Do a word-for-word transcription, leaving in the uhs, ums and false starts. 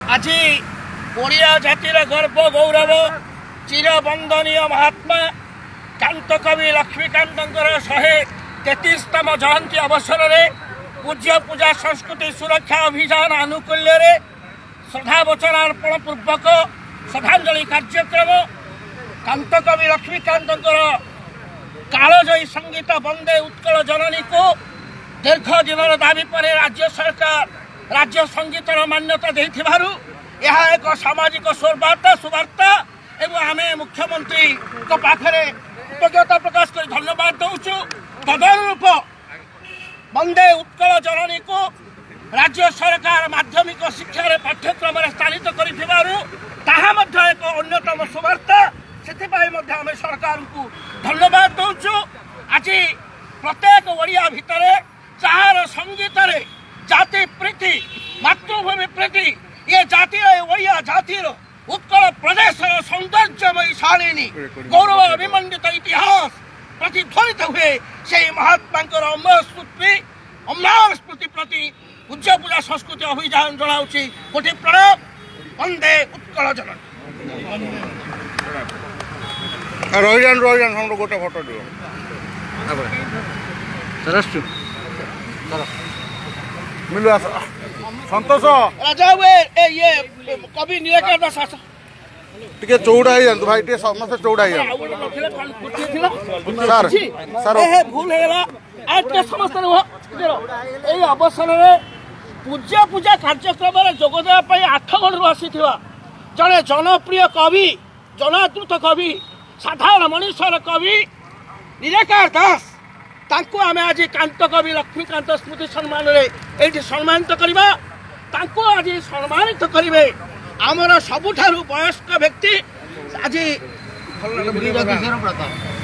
आज ओडिया जातिर गर्व गौरव चिरबंदनीय महात्मा कांत कवि लक्ष्मीकांत शहे तेतीसतम जयंती अवसर में पूज्य पूजा संस्कृति सुरक्षा अभियान आनुकूल्य श्रद्धावचनार्पण पूर्वक श्रद्धांजलि कार्यक्रम कांत कवि लक्ष्मीकांत कालजयी संगीत वंदे उत्कल जननी को दीर्घ दिन दाबी पर राज्य सरकार राज्य संगीतर मान्यता देथिबारु यह एक सामाजिक स्वरवार्ता सुवार्ता एवं आम मुख्यमंत्री पाखरे कृतज्ञता प्रकाश कर धन्यवाद दौचु। तदनुरूप वंदे उत्कल जननी को राज्य सरकार माध्यमिक शिक्षा रे पाठ्यक्रम स्थानित करिथिबारु ताहा मध्ये एक अन्यतम सुवार्ता सेथिपाई मध्ये आम सरकार को धन्यवाद दौचु। आज प्रत्येक ओडिया भितरे चार संगीत रे जाति प्रीति मातृभूमि प्रीति ये जाति ओडिया जातिर उत्कल प्रदेश सौंदर्यमयी शालिनी गौरव अभिमंडित इतिहास प्रतिध्वनित हुए से महात्मा अमर स्मृति अमर स्मृति प्रति पूज्य पूजा संस्कृति अभियान जनाऊँगी कोटि प्रणाम। वंदे उत्कल जननी। रहीजान रहीजान हम गोटे फोटो दियो मिलु आस संतोष राजा हुए ए ये कवि निराकार दास टिके चौड़ा ही जानतु भाई टिके समस्त चौड़ा ही सर सर ए भूल हेला आज समस्त ए अवसर में पूजा पूजा कार्यक्रम में जोगदेवा पाई आठ गणु आसीथिबा जड़े जनप्रिय कवि जनादृत कवि साधारण मनुष्यर कवि निराकार दास तांको आमे आज कांत कवि लक्ष्मीकांत स्मृति सम्मान रे सम्मानित करबा तांको आज सम्मानित करिवे आमर सबुठारु वयस्क व्यक्ति आज